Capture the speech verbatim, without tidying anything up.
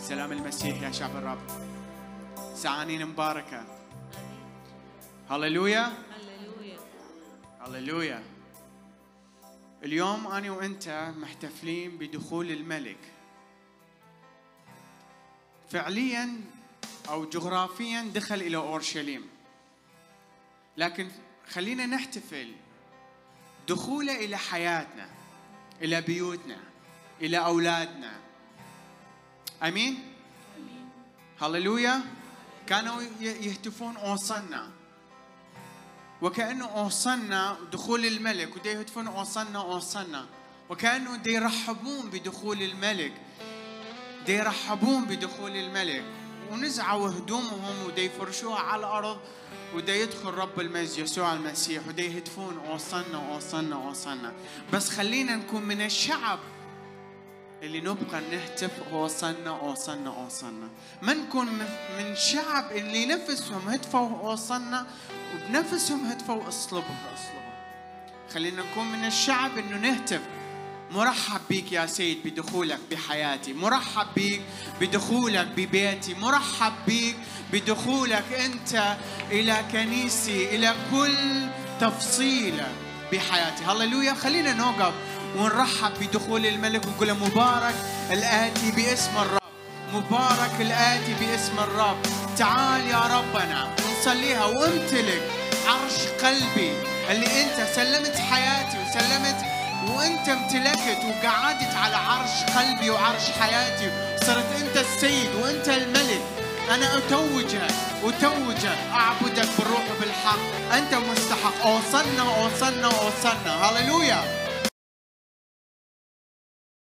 سلام المسيح يا شعب الرب. ساعانين مباركة. هللويا هللويا هللويا. اليوم أنا وأنت محتفلين بدخول الملك. فعليا أو جغرافيا دخل إلى أورشليم، لكن خلينا نحتفل دخوله إلى حياتنا، إلى بيوتنا، إلى أولادنا. أمين؟ هللويا. كانوا يهتفون أوصلنا، وكأنه أوصلنا دخول الملك، ودي يهتفون أوصلنا أوصلنا، وكأنه دي يرحبون بدخول الملك، دي يرحبون بدخول الملك، ونزعوا هدومهم ودي يفرشوها على الأرض، ودي يدخل رب المجد يسوع المسيح، ودي يهتفون أوصلنا أوصلنا أوصلنا. بس خلينا نكون من الشعب اللي نبقى نهتف أوصلنا أوصلنا أوصلنا، ما نكون من شعب اللي نفسهم هتفوا أوصلنا وبنفسهم هتفوا اصلبوا اصلبوا. خلينا نكون من الشعب إنه نهتف مرحب بيك يا سيد بدخولك بحياتي، مرحب بيك بدخولك ببيتي، مرحب بيك بدخولك أنت إلى كنيسي، إلى كل تفصيلة بحياتي. هللويا. خلينا نوقف ونرحب بدخول الملك ونقول مبارك الآتي باسم الرب، مبارك الآتي باسم الرب. تعال يا ربنا ونصليها وامتلك عرش قلبي اللي أنت سلمت حياتي وسلمت، وأنت امتلكت وقعدت على عرش قلبي وعرش حياتي، صرت أنت السيد وأنت الملك. أنا أتوجك أتوجك أعبدك بالروح وبالحق، أنت مستحق. أوصلنا أوصلنا أوصلنا. هللويا.